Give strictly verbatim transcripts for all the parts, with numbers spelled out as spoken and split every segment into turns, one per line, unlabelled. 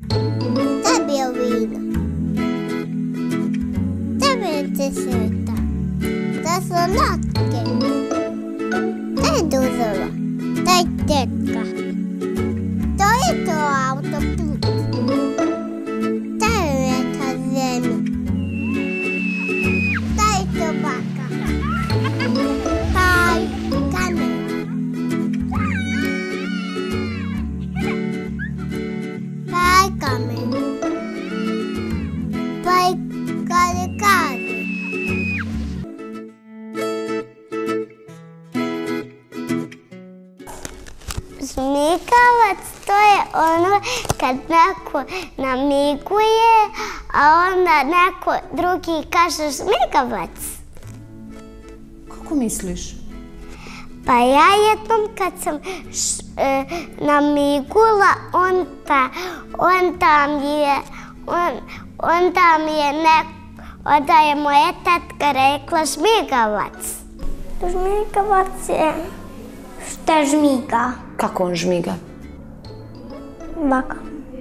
Daj bijelo vino. Daj mi deseta. Daj slatke. Daj duzelo. Daj tetka. To je to autoput. Daj veta zemlju. Daj tobaka. Daj kamen. Daj kamen. Daj kalikari. Žmigavac, to je ono kad neko namiguje, a onda neko drugi kaže žmigavac.
Kako misliš?
Pa ja jednom kad sam š, e, namigula, onda, onda mi je, on, onda mi je neko, onda je moja tetka rekla žmigavac. Žmigavac je šta žmiga.
Kako on žmiga?
Baka.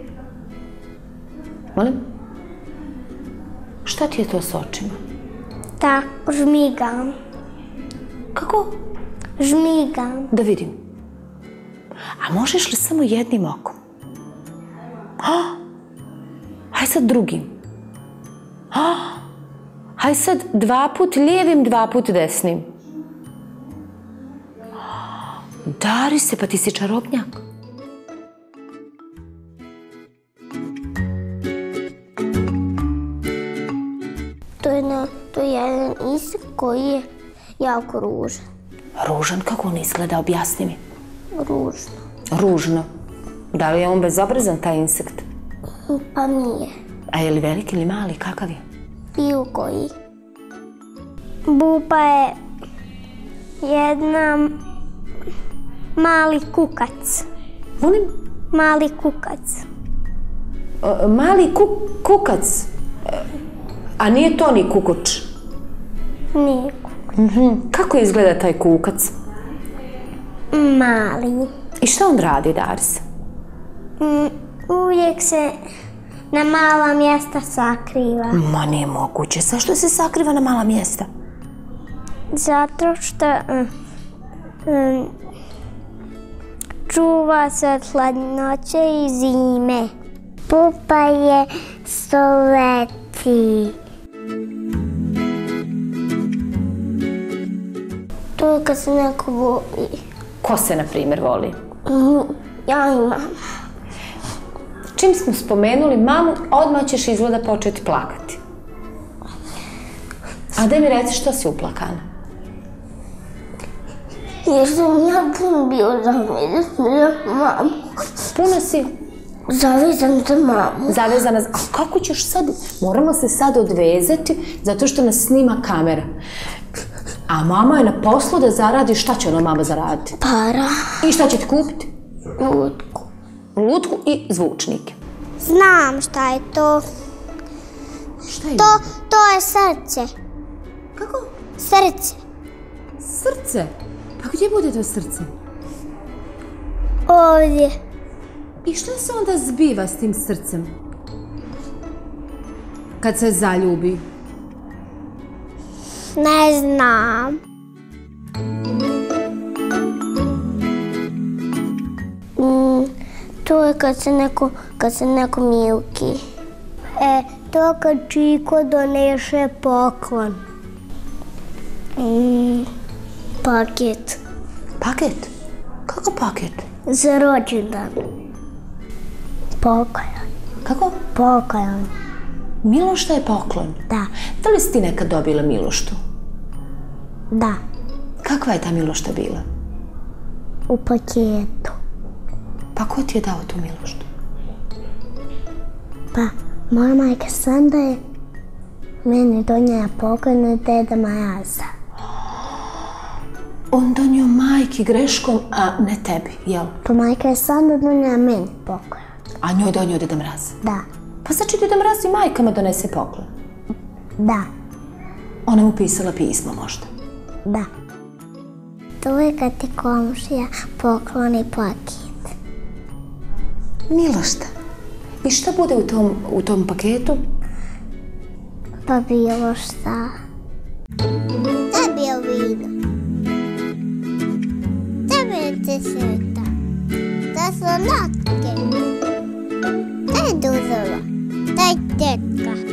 Molim? Šta ti je to s očima?
Tako, žmigam.
Kako?
Žmigam.
Da vidim. A možeš li samo jednim okom? Oh, haj sad drugim. Oh, haj sad dva put lijevim, dva put desnim. Dari se, pa ti si čarobnjak.
To je, na, to je jedan insekt koji je jako ružan.
Ružan? Kako on izgleda? Objasni mi.
Ružno.
Ružno. Da li je on bezobrazan, taj insekt?
Pa nije.
A je li veliki ili mali? Kakav je?
Bilo koji. Buba je jedna mali kukac.
Molim?
Mali kukac.
O, mali ku, kukac? A nije to ni kukoč?
Nije kukac.
Mm-hmm. Kako izgleda taj kukac?
Mali.
I šta on radi, Daris?
Mm, uvijek se na mala mjesta sakriva.
Ma nije moguće. Zašto se sakriva na mala mjesta?
Zato što um, um, čuva se od hladnoće i zime. Pupa je soleti. To je kad se neko voli.
Ko se, na primjer, voli?
Mm, ja imam.
Čim smo spomenuli mamu, odmah ćeš izgleda početi plakati. A daj mi reci što si uplakana?
Jer sam ja puno bio zavezan za mamu.
Puno si?
Zavezan za mamu.
Zavezana za... A kako ćeš sad? Moramo se sad odvezati zato što nas snima kamera. A mama je na poslu da zaradi. Šta će ona mama zaraditi?
Para.
I šta će ti kupiti?
Lutku.
Lutku i zvučnike.
Znam šta je to.
Šta je?
To, to je srce.
Kako?
Srce.
Srce? Pa gdje bude to srce?
Ovdje.
I šta se onda zbiva s tim srcem? Kad se zaljubi?
Ne znam. Mm, to je kad se neko, kad se neko milki. E, to kad Čiko doneše poklon. Mm, paket.
Paket? Kako paket?
Za rođendan. Poklon.
Kako?
Poklon.
Milošta je poklon?
Da.
Da li si ti nekad dobila miloštu?
Da.
Kakva je ta milošta bila?
U paketu.
Pa ko ti je dao tu miloštu?
Pa, moja majka Sanda je meni donijela poklon od deda Majaza.
On donio majki greškom, a ne tebi, jel?
Pa majka je Sanda donijela meni poklon.
A njoj donio Deda Mraz?
Da.
Pa znači Deda Mraz i majkama donese poklon?
Da.
Ona mu pisala pismo možda?
Da. To je kad ti komšija pokloni paket.
Milošta. I šta bude u tom, u tom paketu?
Pa bilo šta. Tebi je vino. Tebi je deseta. Da su notke. Daj duzela. Daj tetka.